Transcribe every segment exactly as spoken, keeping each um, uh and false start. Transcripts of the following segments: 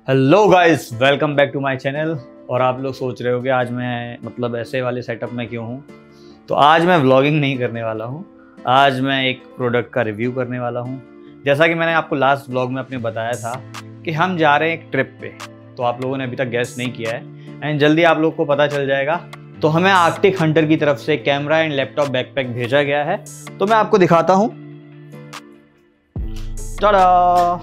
Hello guys, welcome back to my channel. और आप लोग सोच रहे हो कि आज मैं मतलब ऐसे वाले सेटअप में क्यों हूँ। तो आज मैं व्लॉगिंग नहीं करने वाला हूँ, आज मैं एक प्रोडक्ट का रिव्यू करने वाला हूँ। जैसा कि मैंने आपको लास्ट व्लॉग में अपने बताया था कि हम जा रहे हैं एक ट्रिप पे, तो आप लोगों ने अभी तक गेस नहीं किया है एंड जल्दी आप लोग को पता चल जाएगा। तो हमें आर्कटिक हंटर की तरफ से कैमरा एंड लैपटॉप बैकपैक भेजा गया है, तो मैं आपको दिखाता हूँ। टाडा!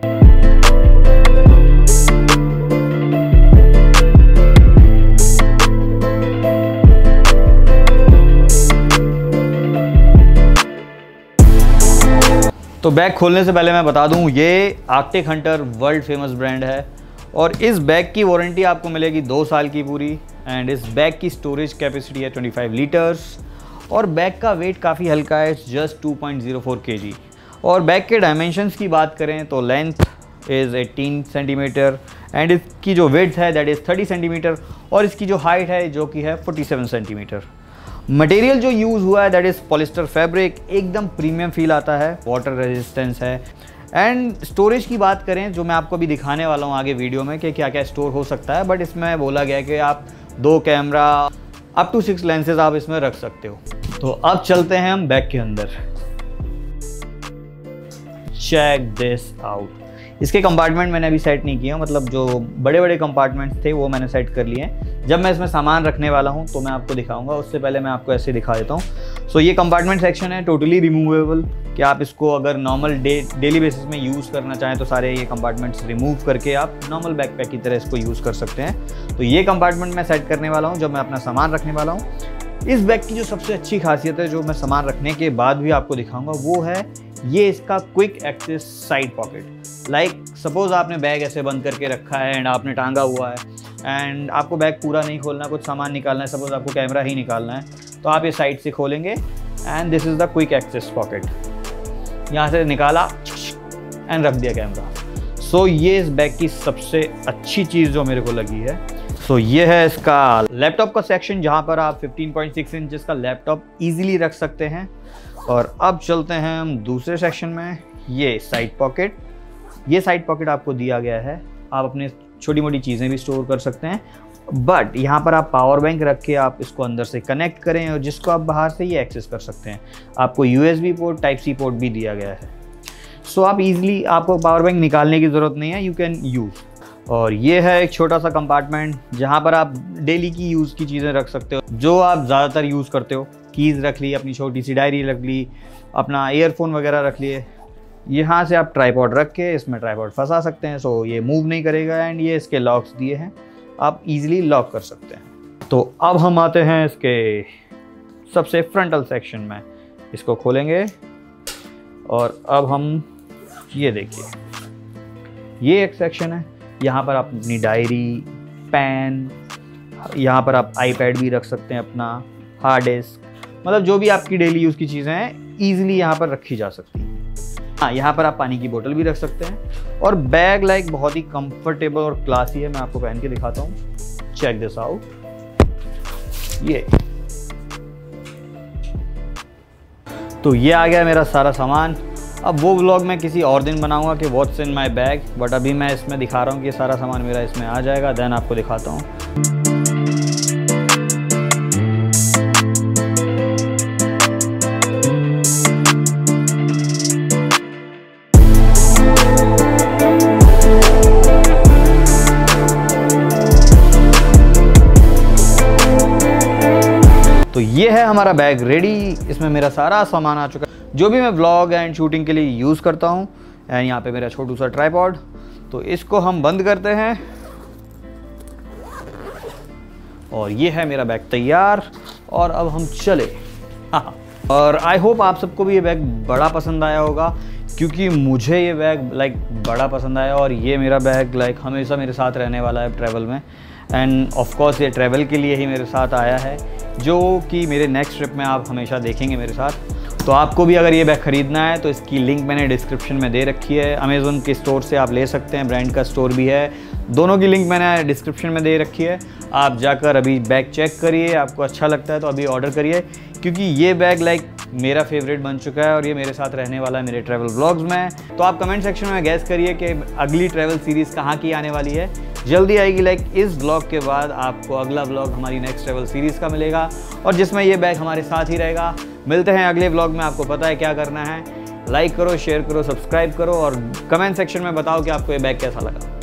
तो बैग खोलने से पहले मैं बता दूं, ये Arctic Hunter world famous brand है और इस बैग की वारंटी आपको मिलेगी दो साल की पूरी। एंड इस बैग की स्टोरेज कैपेसिटी है पच्चीस लीटर्स और बैग का वेट काफ़ी हल्का है, just two point zero four kg. और बैग के डायमेंशंस की बात करें तो length is eighteen centimetre and इसकी जो विड्थ है दैट इज़ थर्टी सेंटीमीटर और इसकी जो हाइट है जो कि है फोर्टी सेवन सेंटीमीटर। मटेरियल जो यूज़ हुआ है दैट इज़ पॉलिस्टर फैब्रिक, एकदम प्रीमियम फील आता है, वाटर रेजिस्टेंस है। एंड स्टोरेज की बात करें, जो मैं आपको अभी दिखाने वाला हूँ आगे वीडियो में कि क्या क्या स्टोर हो सकता है, बट इसमें बोला गया है कि आप दो camera up to six lenses आप इसमें रख सकते हो। तो अब चलते हैं हम बैग के अंदर। Check this out. इसके कंपार्टमेंट मैंने अभी सेट नहीं किया, मतलब जो बड़े बड़े कंपार्टमेंट्स थे वो मैंने सेट कर लिए हैं। जब मैं इसमें सामान रखने वाला हूँ तो मैं आपको दिखाऊंगा, उससे पहले मैं आपको ऐसे दिखा देता हूँ। सो ये कंपार्टमेंट सेक्शन है टोटली रिमूवेबल, कि आप इसको अगर नॉर्मल डे डेली बेसिस में यूज़ करना चाहें तो सारे ये कंपार्टमेंट्स रिमूव करके आप नॉर्मल बैकपैक की तरह इसको यूज़ कर सकते हैं। तो ये कंपार्टमेंट मैं सेट करने वाला हूँ जब मैं अपना सामान रखने वाला हूँ। इस बैग की जो सबसे अच्छी खासियत है, जो मैं सामान रखने के बाद भी आपको दिखाऊंगा, वो है ये इसका quick access side pocket. Like suppose आपने बैग ऐसे बंद करके रखा है एंड आपने टांगा हुआ है एंड आपको बैग पूरा नहीं खोलना, कुछ सामान निकालना है, सपोज आपको कैमरा ही निकालना है, तो आप ये साइड से खोलेंगे and this is the quick access pocket. यहाँ से निकाला एंड रख दिया कैमरा। सो so, ये इस बैग की सबसे अच्छी चीज़ जो मेरे को लगी है। सो so, ये है इसका लैपटॉप का सेक्शन, जहाँ पर आप फिफ्टीन पॉइंट सिक्स इंचेस का लैपटॉप ईजिली रख सकते हैं। और अब चलते हैं हम दूसरे सेक्शन में। ये साइड पॉकेट, ये साइड पॉकेट आपको दिया गया है, आप अपने छोटी मोटी चीज़ें भी स्टोर कर सकते हैं, बट यहाँ पर आप पावर बैंक रख के आप इसको अंदर से कनेक्ट करें और जिसको आप बाहर से ये एक्सेस कर सकते हैं। आपको USB port, type C port भी दिया गया है। सो so, आप इजीली, आपको पावर बैंक निकालने की ज़रूरत नहीं है, यू कैन यूज़। और ये है एक छोटा सा कंपार्टमेंट जहाँ पर आप डेली की यूज़ की चीज़ें रख सकते हो, जो आप ज़्यादातर यूज़ करते हो। कीज़ रख ली, अपनी छोटी सी डायरी रख ली, अपना ईयरफोन वगैरह रख लिए। यहाँ से आप ट्राइपॉड रख के इसमें ट्राइपॉड फंसा सकते हैं, सो ये मूव नहीं करेगा। एंड ये इसके लॉक्स दिए हैं, आप इजीली लॉक कर सकते हैं। तो अब हम आते हैं इसके सबसे फ्रंटल सेक्शन में। इसको खोलेंगे और अब हम ये देखिए, ये एक सेक्शन है, यहाँ पर आप अपनी डायरी, पेन, यहाँ पर आप आईपैड भी रख सकते हैं, अपना हार्ड डिस्क, मतलब जो भी आपकी डेली यूज़ की चीज़ें हैं ईजिली यहाँ पर रखी जा सकती हैं। हाँ, यहाँ पर आप पानी की बोतल भी रख सकते हैं। और बैग लाइक बहुत ही कंफर्टेबल और क्लासी है। मैं आपको पहन के दिखाता हूँ, चेक दिस आउट। ये तो ये आ गया मेरा सारा सामान। अब वो व्लॉग मैं किसी और दिन बनाऊंगा कि what's in my bag, but अभी मैं इसमें दिखा रहा हूँ कि सारा सामान मेरा इसमें आ जाएगा, देन आपको दिखाता हूँ। तो ये है हमारा बैग रेडी, इसमें मेरा सारा सामान आ चुका है जो भी मैं व्लॉग एंड शूटिंग के लिए यूज़ करता हूँ। एंड यहाँ पे मेरा छोटू सा ट्राइपॉड, तो इसको हम बंद करते हैं और ये है मेरा बैग तैयार। और अब हम चले। हाँ, और आई होप आप सबको भी ये बैग बड़ा पसंद आया होगा, क्योंकि मुझे ये बैग लाइक बड़ा पसंद आया और ये मेरा बैग लाइक हमेशा मेरे साथ रहने वाला है ट्रैवल में। एंड ऑफ कोर्स ये ट्रैवल के लिए ही मेरे साथ आया है, जो कि मेरे नेक्स्ट ट्रिप में आप हमेशा देखेंगे मेरे साथ। तो आपको भी अगर ये बैग ख़रीदना है तो इसकी लिंक मैंने डिस्क्रिप्शन में दे रखी है। अमेज़न के स्टोर से आप ले सकते हैं, ब्रांड का स्टोर भी है, दोनों की लिंक मैंने डिस्क्रिप्शन में दे रखी है। आप जाकर अभी बैग चेक करिए, आपको अच्छा लगता है तो अभी ऑर्डर करिए, क्योंकि ये बैग लाइक मेरा फेवरेट बन चुका है और ये मेरे साथ रहने वाला है मेरे ट्रैवल व्लॉग्स में। तो आप कमेंट सेक्शन में गैस करिए कि अगली ट्रैवल सीरीज़ कहाँ की आने वाली है। जल्दी आएगी, लाइक इस ब्लॉग के बाद आपको अगला ब्लॉग हमारी नेक्स्ट ट्रैवल सीरीज़ का मिलेगा और जिसमें ये बैग हमारे साथ ही रहेगा। मिलते हैं अगले ब्लॉग में, आपको पता है क्या करना है, लाइक करो, शेयर करो, सब्सक्राइब करो और कमेंट सेक्शन में बताओ कि आपको ये बैग कैसा लगा।